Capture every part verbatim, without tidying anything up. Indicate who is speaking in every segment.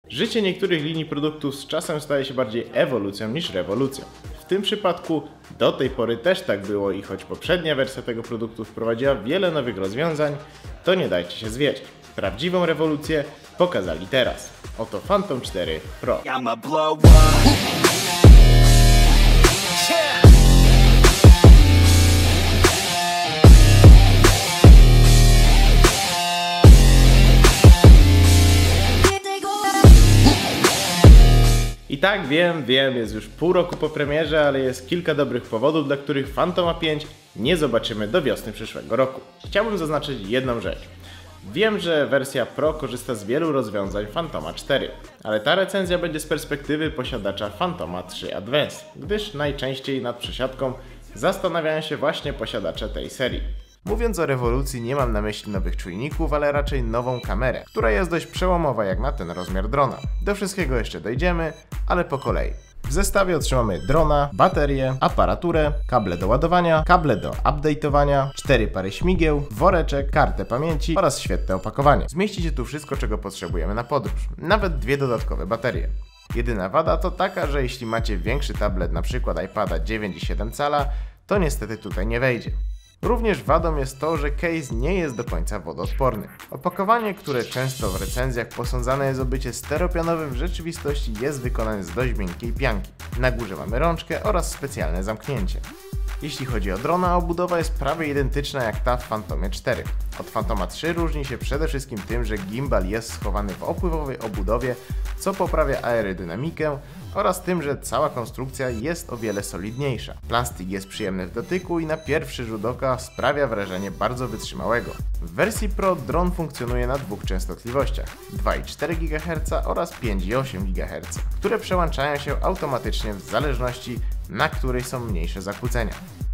Speaker 1: Życie niektórych linii produktów z czasem staje się bardziej ewolucją niż rewolucją. W tym przypadku do tej pory też tak było i choć poprzednia wersja tego produktu wprowadziła wiele nowych rozwiązań, to nie dajcie się zwieść. Prawdziwą rewolucję pokazali teraz. Oto Phantom cztery Pro. I tak wiem, wiem, jest już pół roku po premierze, ale jest kilka dobrych powodów, dla których Phantoma pięć nie zobaczymy do wiosny przyszłego roku. Chciałbym zaznaczyć jedną rzecz. Wiem, że wersja Pro korzysta z wielu rozwiązań Phantoma cztery, ale ta recenzja będzie z perspektywy posiadacza Phantoma trzy Advance, gdyż najczęściej nad przesiadką zastanawiają się właśnie posiadacze tej serii. Mówiąc o rewolucji, nie mam na myśli nowych czujników, ale raczej nową kamerę, która jest dość przełomowa jak na ten rozmiar drona. Do wszystkiego jeszcze dojdziemy, ale po kolei. W zestawie otrzymamy drona, baterię, aparaturę, kable do ładowania, kable do update'owania, cztery pary śmigieł, woreczek, kartę pamięci oraz świetne opakowanie. Zmieści się tu wszystko, czego potrzebujemy na podróż, nawet dwie dodatkowe baterie. Jedyna wada to taka, że jeśli macie większy tablet, np. iPada dziewięć i siedem cala, to niestety tutaj nie wejdzie. Również wadą jest to, że case nie jest do końca wodoodporny. Opakowanie, które często w recenzjach posądzane jest o bycie steropianowym, w rzeczywistości jest wykonane z dość miękkiej pianki. Na górze mamy rączkę oraz specjalne zamknięcie. Jeśli chodzi o drona, obudowa jest prawie identyczna jak ta w Phantomie cztery. Od Phantoma trzy różni się przede wszystkim tym, że gimbal jest schowany w opływowej obudowie, co poprawia aerodynamikę, oraz tym, że cała konstrukcja jest o wiele solidniejsza. Plastik jest przyjemny w dotyku i na pierwszy rzut oka sprawia wrażenie bardzo wytrzymałego. W wersji Pro dron funkcjonuje na dwóch częstotliwościach, dwa i cztery gigaherca oraz pięć i osiem gigaherca, które przełączają się automatycznie w zależności, na której są mniejsze zakłócenia.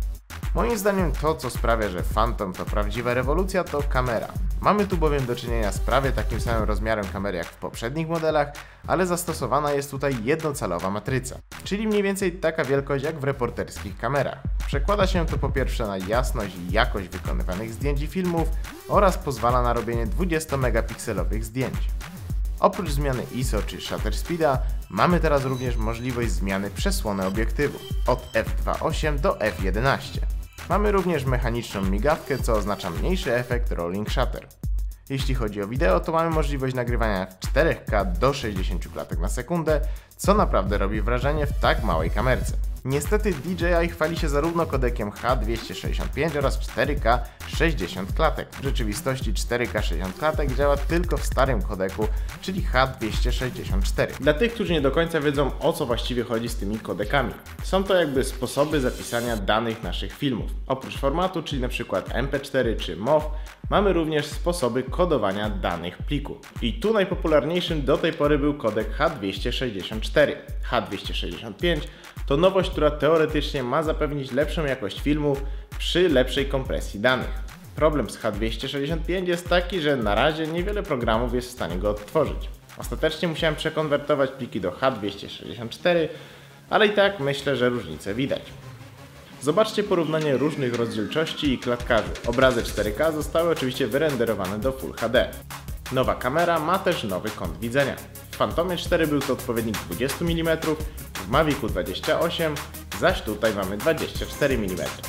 Speaker 1: Moim zdaniem to, co sprawia, że Phantom to prawdziwa rewolucja, to kamera. Mamy tu bowiem do czynienia z prawie takim samym rozmiarem kamery jak w poprzednich modelach, ale zastosowana jest tutaj jednocalowa matryca, czyli mniej więcej taka wielkość jak w reporterskich kamerach. Przekłada się to po pierwsze na jasność i jakość wykonywanych zdjęć i filmów oraz pozwala na robienie dwudziestomegapikselowych zdjęć. Oprócz zmiany I S O czy shutter speeda, mamy teraz również możliwość zmiany przesłony obiektywu od f dwa przecinek osiem do f jedenaście. Mamy również mechaniczną migawkę, co oznacza mniejszy efekt rolling shutter. Jeśli chodzi o wideo, to mamy możliwość nagrywania w cztery K do sześćdziesięciu klatek na sekundę, co naprawdę robi wrażenie w tak małej kamerce. Niestety D J I chwali się zarówno kodekiem H dwieście sześćdziesiąt pięć oraz cztery K sześćdziesiąt klatek. W rzeczywistości cztery K sześćdziesiąt klatek działa tylko w starym kodeku, czyli H dwieście sześćdziesiąt cztery. Dla tych, którzy nie do końca wiedzą, o co właściwie chodzi z tymi kodekami. Są to jakby sposoby zapisania danych naszych filmów. Oprócz formatu, czyli np. M P cztery czy M O W, mamy również sposoby kodowania danych pliku. I tu najpopularniejszym do tej pory był kodek H dwieście sześćdziesiąt cztery. H dwieście sześćdziesiąt pięć to nowość, która teoretycznie ma zapewnić lepszą jakość filmów przy lepszej kompresji danych. Problem z H dwieście sześćdziesiąt pięć jest taki, że na razie niewiele programów jest w stanie go odtworzyć. Ostatecznie musiałem przekonwertować pliki do H dwieście sześćdziesiąt cztery, ale i tak myślę, że różnicę widać. Zobaczcie porównanie różnych rozdzielczości i klatkarzy. Obrazy cztery K zostały oczywiście wyrenderowane do Full H D. Nowa kamera ma też nowy kąt widzenia. W Phantomie cztery był to odpowiednik dwadzieścia milimetrów, w Mavicu dwadzieścia osiem, zaś tutaj mamy dwadzieścia cztery milimetry.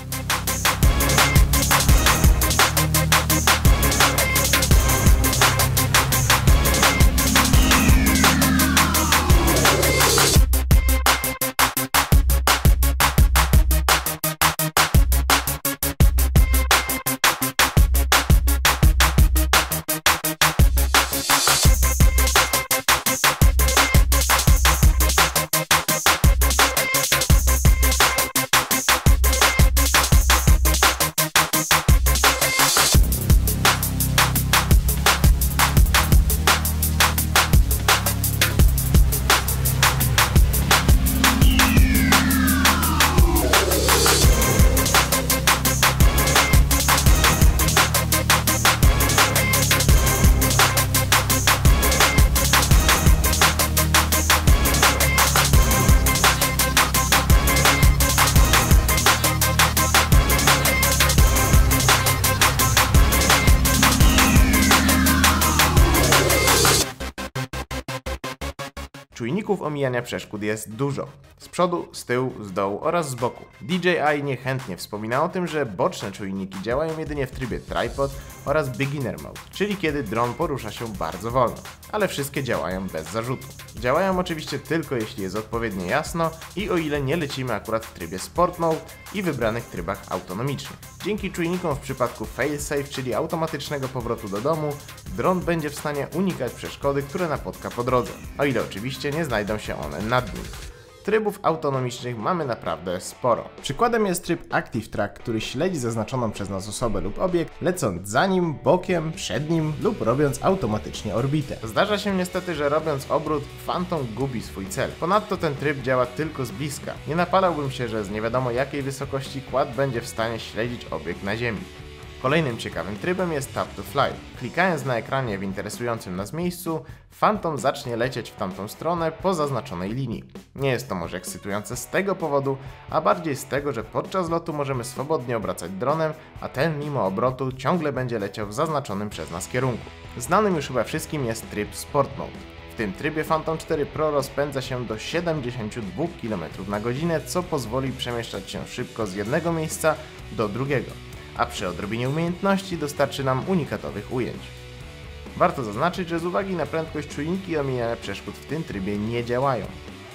Speaker 1: Czujników omijania przeszkód jest dużo. Z przodu, z tyłu, z dołu oraz z boku. D J I niechętnie wspomina o tym, że boczne czujniki działają jedynie w trybie tripod oraz beginner mode, czyli kiedy dron porusza się bardzo wolno, ale wszystkie działają bez zarzutu. Działają oczywiście tylko jeśli jest odpowiednio jasno i o ile nie lecimy akurat w trybie sport mode i wybranych trybach autonomicznych. Dzięki czujnikom w przypadku failsafe, czyli automatycznego powrotu do domu, dron będzie w stanie unikać przeszkody, które napotka po drodze, o ile oczywiście nie znajdą się one nad nim. Trybów autonomicznych mamy naprawdę sporo. Przykładem jest tryb Active Track, który śledzi zaznaczoną przez nas osobę lub obiekt, lecąc za nim, bokiem, przed nim lub robiąc automatycznie orbitę. Zdarza się niestety, że robiąc obrót, Phantom gubi swój cel. Ponadto ten tryb działa tylko z bliska. Nie napalałbym się, że z nie wiadomo jakiej wysokości quad będzie w stanie śledzić obiekt na ziemi. Kolejnym ciekawym trybem jest Tap to Fly. Klikając na ekranie w interesującym nas miejscu, Phantom zacznie lecieć w tamtą stronę po zaznaczonej linii. Nie jest to może ekscytujące z tego powodu, a bardziej z tego, że podczas lotu możemy swobodnie obracać dronem, a ten mimo obrotu ciągle będzie leciał w zaznaczonym przez nas kierunku. Znanym już chyba wszystkim jest tryb Sport Mode. W tym trybie Phantom cztery Pro rozpędza się do siedemdziesięciu dwóch kilometrów na godzinę, co pozwoli przemieszczać się szybko z jednego miejsca do drugiego, a przy odrobinie umiejętności dostarczy nam unikatowych ujęć. Warto zaznaczyć, że z uwagi na prędkość czujniki omijania przeszkód w tym trybie nie działają.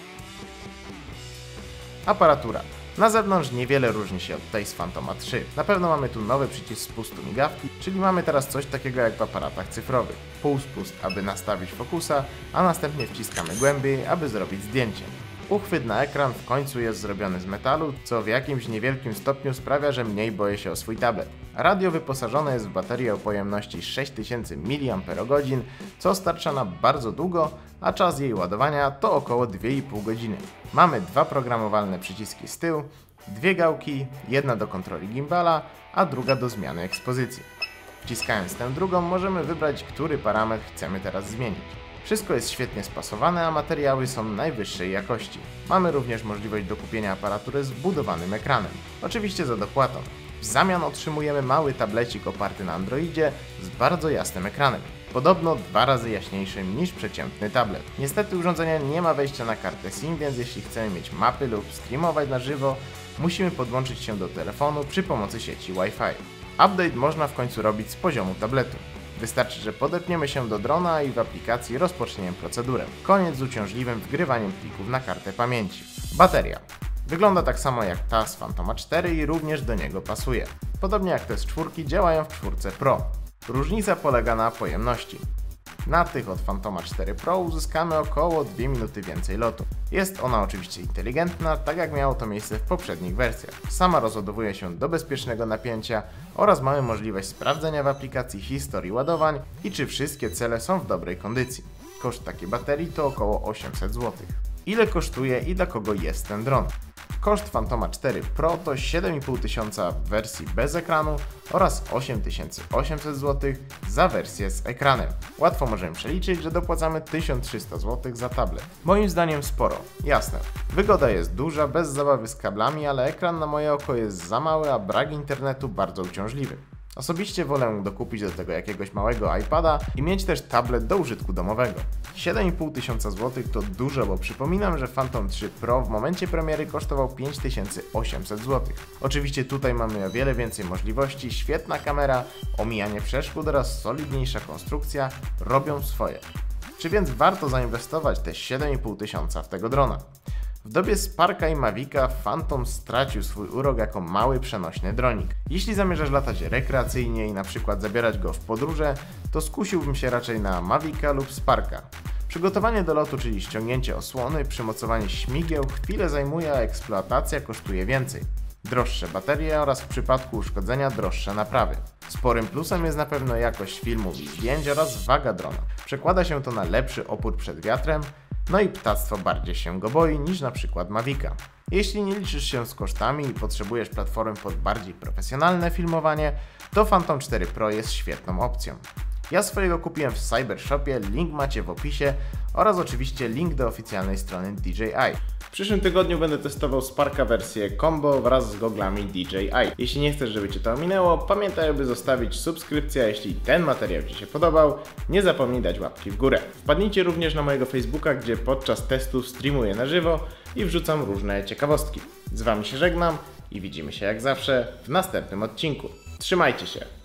Speaker 1: Aparatura. Na zewnątrz niewiele różni się od tej z Phantoma trzy. Na pewno mamy tu nowy przycisk spustu migawki, czyli mamy teraz coś takiego jak w aparatach cyfrowych. Pół spust, aby nastawić fokusa, a następnie wciskamy głębiej, aby zrobić zdjęcie. Uchwyt na ekran w końcu jest zrobiony z metalu, co w jakimś niewielkim stopniu sprawia, że mniej boję się o swój tablet. Radio wyposażone jest w baterię o pojemności sześć tysięcy miliamperogodzin, co starcza na bardzo długo, a czas jej ładowania to około dwie i pół godziny. Mamy dwa programowalne przyciski z tyłu, dwie gałki, jedna do kontroli gimbala, a druga do zmiany ekspozycji. Wciskając tę drugą możemy wybrać, który parametr chcemy teraz zmienić. Wszystko jest świetnie spasowane, a materiały są najwyższej jakości. Mamy również możliwość dokupienia aparatury z wbudowanym ekranem, oczywiście za dopłatą. W zamian otrzymujemy mały tablecik oparty na Androidzie z bardzo jasnym ekranem, podobno dwa razy jaśniejszym niż przeciętny tablet. Niestety urządzenie nie ma wejścia na kartę SIM, więc jeśli chcemy mieć mapy lub streamować na żywo, musimy podłączyć się do telefonu przy pomocy sieci Wi-Fi. Update można w końcu robić z poziomu tabletu. Wystarczy, że podepniemy się do drona i w aplikacji rozpoczniemy procedurę. Koniec z uciążliwym wgrywaniem plików na kartę pamięci. Bateria. Wygląda tak samo jak ta z Phantoma cztery i również do niego pasuje. Podobnie jak te z czwórki działają w czwórce Pro. Różnica polega na pojemności. Na tych od Phantoma cztery Pro uzyskamy około dwie minuty więcej lotu. Jest ona oczywiście inteligentna, tak jak miało to miejsce w poprzednich wersjach. Sama rozładowuje się do bezpiecznego napięcia oraz mamy możliwość sprawdzenia w aplikacji historii ładowań i czy wszystkie cele są w dobrej kondycji. Koszt takiej baterii to około osiemset złotych. Ile kosztuje i dla kogo jest ten dron? Koszt Phantoma cztery Pro to siedem i pół tysiąca w wersji bez ekranu oraz osiem tysięcy osiemset złotych za wersję z ekranem. Łatwo możemy przeliczyć, że dopłacamy tysiąc trzysta złotych za tablet. Moim zdaniem sporo, jasne. Wygoda jest duża, bez zabawy z kablami, ale ekran na moje oko jest za mały, a brak internetu bardzo uciążliwy. Osobiście wolę dokupić do tego jakiegoś małego iPada i mieć też tablet do użytku domowego. siedem i pół tysiąca złotych to dużo, bo przypominam, że Phantom trzy Pro w momencie premiery kosztował pięć tysięcy osiemset złotych. Oczywiście tutaj mamy o wiele więcej możliwości, świetna kamera, omijanie przeszkód oraz solidniejsza konstrukcja robią swoje. Czy więc warto zainwestować te siedem i pół tysiąca w tego drona? W dobie Sparka i Mavica Phantom stracił swój urok jako mały przenośny dronik. Jeśli zamierzasz latać rekreacyjnie i na przykład zabierać go w podróże, to skusiłbym się raczej na Mavica lub Sparka. Przygotowanie do lotu, czyli ściągnięcie osłony, przymocowanie śmigieł chwilę zajmuje, a eksploatacja kosztuje więcej. Droższe baterie oraz w przypadku uszkodzenia droższe naprawy. Sporym plusem jest na pewno jakość filmów i zdjęć oraz waga drona. Przekłada się to na lepszy opór przed wiatrem, no i ptactwo bardziej się go boi niż na przykład Mavica. Jeśli nie liczysz się z kosztami i potrzebujesz platformy pod bardziej profesjonalne filmowanie, to Phantom cztery Pro jest świetną opcją. Ja swojego kupiłem w Cybershopie, link macie w opisie oraz oczywiście link do oficjalnej strony D J I. W przyszłym tygodniu będę testował Sparka wersję Combo wraz z goglami D J I. Jeśli nie chcesz, żeby Cię to ominęło, pamiętaj, aby zostawić subskrypcję, a jeśli ten materiał Ci się podobał, nie zapomnij dać łapki w górę. Wpadnijcie również na mojego Facebooka, gdzie podczas testów streamuję na żywo i wrzucam różne ciekawostki. Z Wami się żegnam i widzimy się jak zawsze w następnym odcinku. Trzymajcie się!